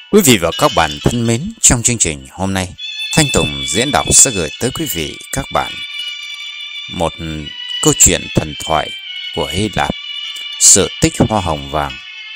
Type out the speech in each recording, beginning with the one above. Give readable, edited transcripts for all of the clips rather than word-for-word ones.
Quý vị và các bạn thân mến, trong chương trình hôm nay, Thanh Tùng diễn đọc sẽ gửi tới quý vị các bạn một câu chuyện thần thoại của Hy Lạp, sự tích hoa hồng vàng.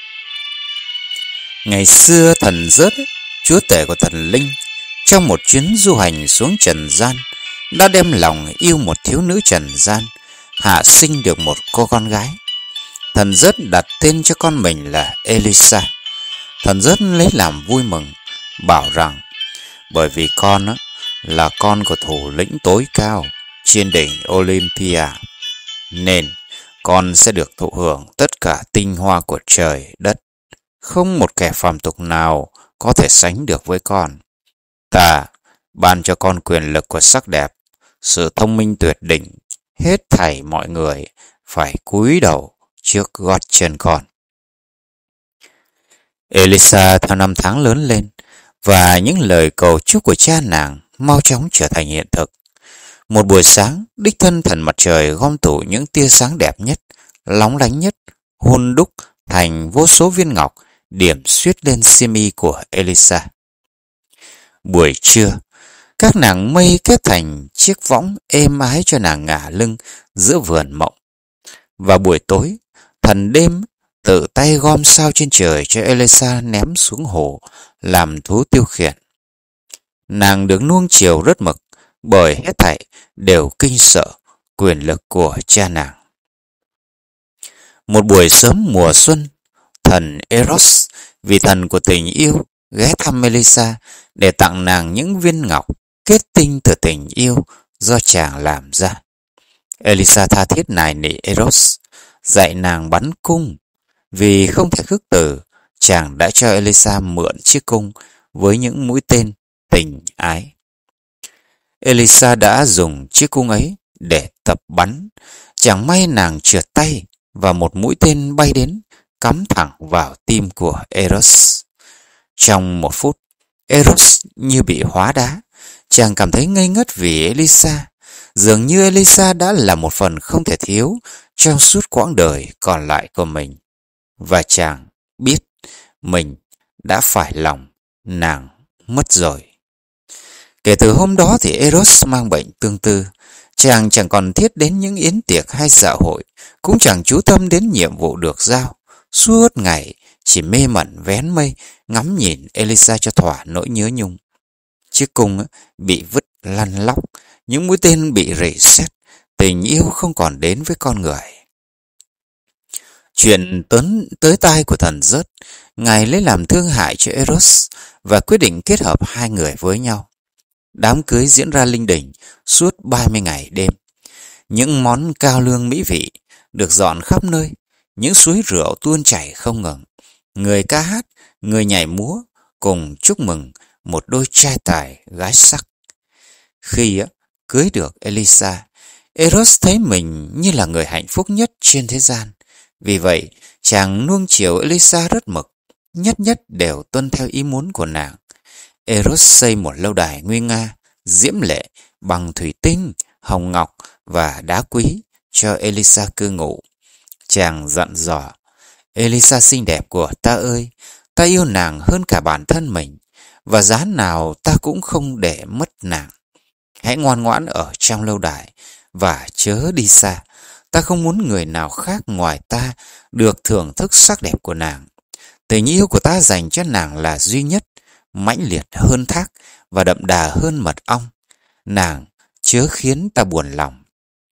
Ngày xưa thần Rớt, chúa tể của thần linh, trong một chuyến du hành xuống trần gian, đã đem lòng yêu một thiếu nữ trần gian, hạ sinh được một cô con gái. Thần Rớt đặt tên cho con mình là Elisa. Thần Rớt lấy làm vui mừng, bảo rằng bởi vì con là con của thủ lĩnh tối cao trên đỉnh Olympia, nên con sẽ được thụ hưởng tất cả tinh hoa của trời đất. Không một kẻ phàm tục nào có thể sánh được với con. Ta ban cho con quyền lực của sắc đẹp, sự thông minh tuyệt đỉnh. Hết thảy mọi người phải cúi đầu trước gót chân con. Elisa theo năm tháng lớn lên, và những lời cầu chúc của cha nàng mau chóng trở thành hiện thực. Một buổi sáng, đích thân thần mặt trời gom tụ những tia sáng đẹp nhất, lóng lánh nhất, hun đúc thành vô số viên ngọc, điểm xuyết lên xiêm y của Elisa. Buổi trưa, các nàng mây kết thành chiếc võng êm ái cho nàng ngả lưng giữa vườn mộng. Và buổi tối, thần đêm tự tay gom sao trên trời cho Elisa ném xuống hồ làm thú tiêu khiển. Nàng được nuông chiều rất mực, bởi hết thảy đều kinh sợ quyền lực của cha nàng. Một buổi sớm mùa xuân, thần Eros, vị thần của tình yêu, ghé thăm Elisa để tặng nàng những viên ngọc kết tinh từ tình yêu do chàng làm ra. Elisa tha thiết nài nỉ Eros dạy nàng bắn cung. Vì không thể khước từ, chàng đã cho Elisa mượn chiếc cung với những mũi tên tình ái. Elisa đã dùng chiếc cung ấy để tập bắn. Chẳng may nàng trượt tay và một mũi tên bay đến, cắm thẳng vào tim của Eros. Trong một phút, Eros như bị hóa đá. Chàng cảm thấy ngây ngất vì Elisa. Dường như Elisa đã là một phần không thể thiếu trong suốt quãng đời còn lại của mình. Và chàng biết mình đã phải lòng nàng mất rồi. Kể từ hôm đó thì Eros mang bệnh tương tư. Chàng chẳng còn thiết đến những yến tiệc hay dạ hội, cũng chẳng chú tâm đến nhiệm vụ được giao. Suốt ngày chỉ mê mẩn vén mây, ngắm nhìn Elisa cho thỏa nỗi nhớ nhung. Chiếc cung bị vứt lăn lóc, những mũi tên bị rỉ sét, tình yêu không còn đến với con người. Chuyện tới tai của thần Rớt, ngài lấy làm thương hại cho Eros và quyết định kết hợp hai người với nhau. Đám cưới diễn ra linh đình suốt 30 ngày đêm. Những món cao lương mỹ vị được dọn khắp nơi, những suối rượu tuôn chảy không ngừng. Người ca hát, người nhảy múa cùng chúc mừng một đôi trai tài gái sắc. Khi cưới được Elisa, Eros thấy mình như là người hạnh phúc nhất trên thế gian. Vì vậy, chàng nuông chiều Elisa rất mực, nhất nhất đều tuân theo ý muốn của nàng. Eros xây một lâu đài nguy nga, diễm lệ, bằng thủy tinh, hồng ngọc và đá quý cho Elisa cư ngụ. Chàng dặn dò: Elisa xinh đẹp của ta ơi, ta yêu nàng hơn cả bản thân mình, và giá nào ta cũng không để mất nàng. Hãy ngoan ngoãn ở trong lâu đài và chớ đi xa. Ta không muốn người nào khác ngoài ta được thưởng thức sắc đẹp của nàng. Tình yêu của ta dành cho nàng là duy nhất, mãnh liệt hơn thác và đậm đà hơn mật ong. Nàng chớ khiến ta buồn lòng.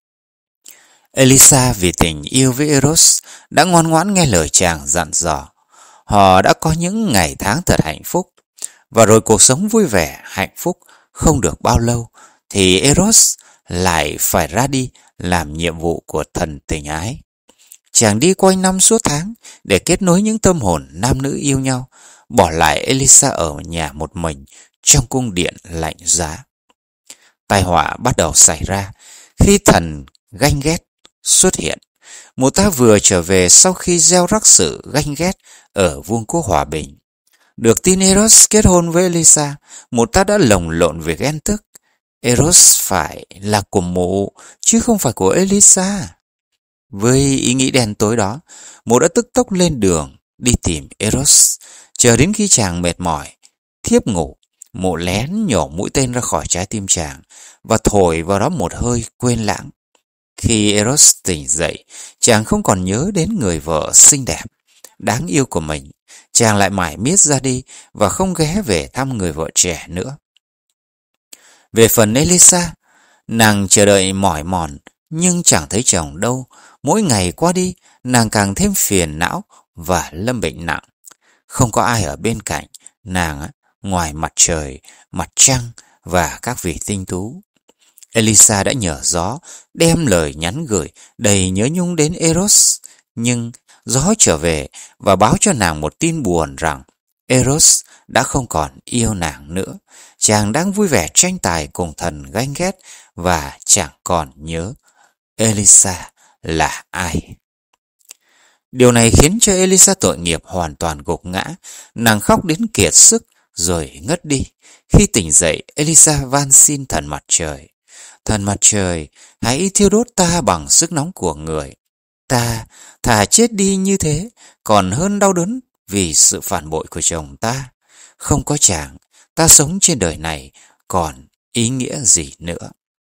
Elisa vì tình yêu với Eros đã ngoan ngoãn nghe lời chàng dặn dò. Họ đã có những ngày tháng thật hạnh phúc. Và rồi cuộc sống vui vẻ, hạnh phúc không được bao lâu thì Eros lại phải ra đi làm nhiệm vụ của thần tình ái. Chàng đi quanh năm suốt tháng để kết nối những tâm hồn nam nữ yêu nhau, bỏ lại Elisa ở nhà một mình trong cung điện lạnh giá. Tai họa bắt đầu xảy ra khi thần ganh ghét xuất hiện. Một ta vừa trở về sau khi gieo rắc sự ganh ghét ở vương quốc hòa bình. Được tin Eros kết hôn với Elisa, một ta đã lồng lộn về ghen tức. Eros phải là của mụ, chứ không phải của Elisa. Với ý nghĩ đen tối đó, mụ đã tức tốc lên đường đi tìm Eros. Chờ đến khi chàng mệt mỏi, thiếp ngủ, mụ lén nhổ mũi tên ra khỏi trái tim chàng và thổi vào đó một hơi quên lãng. Khi Eros tỉnh dậy, chàng không còn nhớ đến người vợ xinh đẹp, đáng yêu của mình. Chàng lại mải miết ra đi và không ghé về thăm người vợ trẻ nữa. Về phần Elisa, nàng chờ đợi mỏi mòn nhưng chẳng thấy chồng đâu. Mỗi ngày qua đi, nàng càng thêm phiền não và lâm bệnh nặng. Không có ai ở bên cạnh nàng ngoài mặt trời, mặt trăng và các vị tinh tú. Elisa đã nhờ gió đem lời nhắn gửi đầy nhớ nhung đến Eros, nhưng gió trở về và báo cho nàng một tin buồn rằng Eros đã không còn yêu nàng nữa. Chàng đang vui vẻ tranh tài cùng thần ganh ghét và chẳng còn nhớ Elisa là ai. Điều này khiến cho Elisa tội nghiệp hoàn toàn gục ngã. Nàng khóc đến kiệt sức rồi ngất đi. Khi tỉnh dậy, Elisa van xin thần mặt trời: Thần mặt trời, hãy thiêu đốt ta bằng sức nóng của người. Ta thà chết đi như thế còn hơn đau đớn vì sự phản bội của chồng ta. Không có chàng, ta sống trên đời này còn ý nghĩa gì nữa.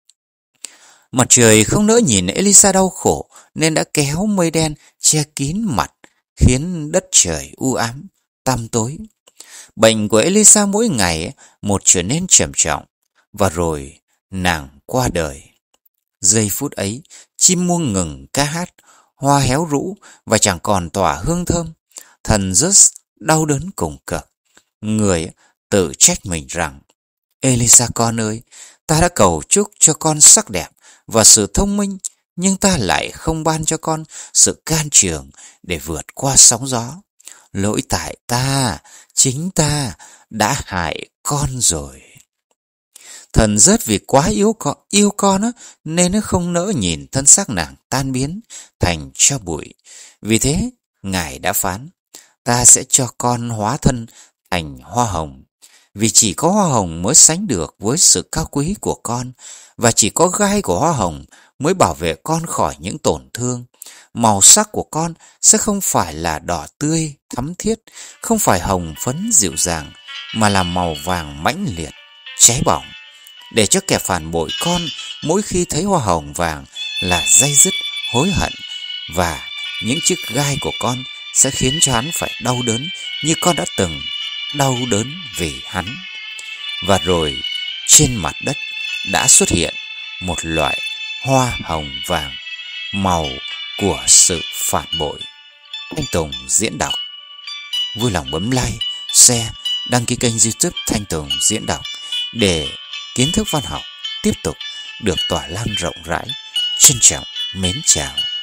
Mặt trời không nỡ nhìn Elisa đau khổ nên đã kéo mây đen che kín mặt, khiến đất trời u ám, tăm tối. Bệnh của Elisa mỗi ngày một trở nên trầm trọng, và rồi nàng qua đời. Giây phút ấy, chim muông ngừng ca hát, hoa héo rũ và chẳng còn tỏa hương thơm. Thần Zeus đau đớn cùng cực. Người tự trách mình rằng: Elisa con ơi, ta đã cầu chúc cho con sắc đẹp và sự thông minh, nhưng ta lại không ban cho con sự can trường để vượt qua sóng gió. Lỗi tại ta, chính ta đã hại con rồi. Thần rớt vì quá yêu con nên nó không nỡ nhìn thân xác nàng tan biến thành tro bụi. Vì thế, Ngài đã phán: ta sẽ cho con hóa thân thành hoa hồng. Vì chỉ có hoa hồng mới sánh được với sự cao quý của con, và chỉ có gai của hoa hồng mới bảo vệ con khỏi những tổn thương. Màu sắc của con sẽ không phải là đỏ tươi, thắm thiết, không phải hồng phấn dịu dàng, mà là màu vàng mãnh liệt, cháy bỏng, để cho kẻ phản bội con mỗi khi thấy hoa hồng vàng là day dứt, hối hận, và những chiếc gai của con sẽ khiến cho hắn phải đau đớn như con đã từng đau đớn vì hắn. Và rồi trên mặt đất đã xuất hiện một loại hoa hồng vàng, màu của sự phản bội. Thanh Tùng diễn đọc. Vui lòng bấm like, share, đăng ký kênh YouTube Thanh Tùng diễn đọc để kiến thức văn học tiếp tục được tỏa lan rộng rãi. Trân trọng mến chào.